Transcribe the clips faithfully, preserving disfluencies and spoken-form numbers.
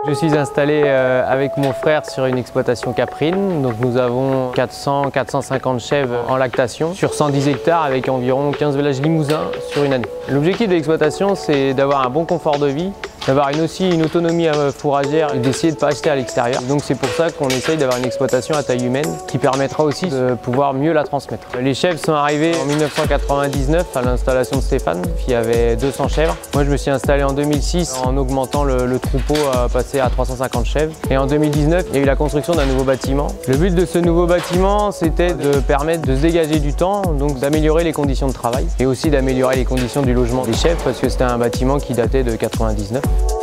Je suis installé avec mon frère sur une exploitation caprine. Donc nous avons quatre cents à quatre cent cinquante chèvres en lactation sur cent dix hectares avec environ quinze vélages limousins sur une année. L'objectif de l'exploitation, c'est d'avoir un bon confort de vie, d'avoir une aussi une autonomie fourragère et d'essayer de ne pas acheter à l'extérieur. Donc c'est pour ça qu'on essaye d'avoir une exploitation à taille humaine qui permettra aussi de pouvoir mieux la transmettre. Les chèvres sont arrivés en mille neuf cent quatre-vingt-dix-neuf à l'installation de Stéphane, qui avait deux cents chèvres. Moi je me suis installé en deux mille six en augmentant le, le troupeau à passer à trois cent cinquante chèvres. Et en deux mille dix-neuf, il y a eu la construction d'un nouveau bâtiment. Le but de ce nouveau bâtiment, c'était de permettre de se dégager du temps, donc d'améliorer les conditions de travail et aussi d'améliorer les conditions du logement des chèvres parce que c'était un bâtiment qui datait de quatre-vingt-dix-neuf.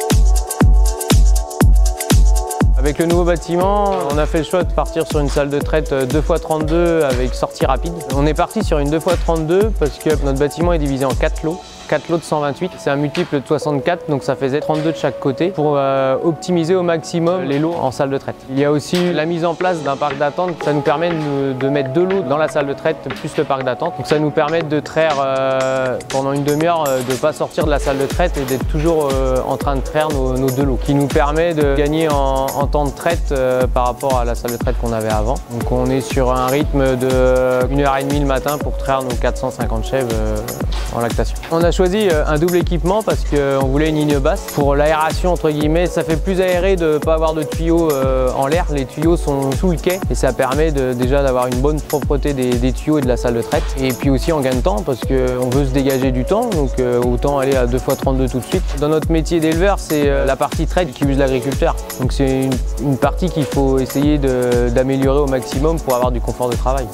Avec le nouveau bâtiment, on a fait le choix de partir sur une salle de traite deux fois trente-deux avec sortie rapide. On est parti sur une deux fois trente-deux parce que notre bâtiment est divisé en quatre lots. quatre lots de cent vingt-huit, c'est un multiple de soixante-quatre, donc ça faisait trente-deux de chaque côté pour euh, optimiser au maximum les lots en salle de traite. Il y a aussi la mise en place d'un parc d'attente, ça nous permet de, de mettre deux lots dans la salle de traite plus le parc d'attente. Donc ça nous permet de traire euh, pendant une demi-heure, euh, de ne pas sortir de la salle de traite et d'être toujours euh, en train de traire nos, nos deux lots, qui nous permet de gagner en, en temps de traite euh, par rapport à la salle de traite qu'on avait avant. Donc on est sur un rythme de une heure trente le matin pour traire nos quatre cent cinquante chèvres euh, en lactation. On a choisi un double équipement parce qu'on voulait une ligne basse. Pour l'aération, entre guillemets, ça fait plus aéré de ne pas avoir de tuyaux euh, en l'air. Les tuyaux sont sous le quai et ça permet de, déjà d'avoir une bonne propreté des, des tuyaux et de la salle de traite. Et puis aussi en gain de temps parce qu'on veut se dégager du temps, donc euh, autant aller à deux fois trente-deux tout de suite. Dans notre métier d'éleveur, c'est euh, la partie traite qui use l'agriculteur. Donc c'est une, une partie qu'il faut essayer d'améliorer au maximum pour avoir du confort de travail.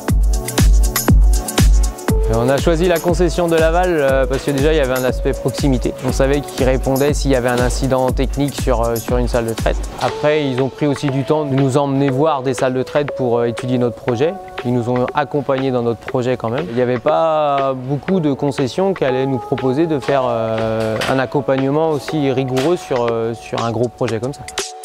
On a choisi la concession de Laval parce que déjà il y avait un aspect proximité. On savait qu'ils répondaient s'il y avait un incident technique sur, sur une salle de traite. Après, ils ont pris aussi du temps de nous emmener voir des salles de traite pour étudier notre projet. Ils nous ont accompagnés dans notre projet quand même. Il n'y avait pas beaucoup de concessions qui allaient nous proposer de faire un accompagnement aussi rigoureux sur, sur un gros projet comme ça.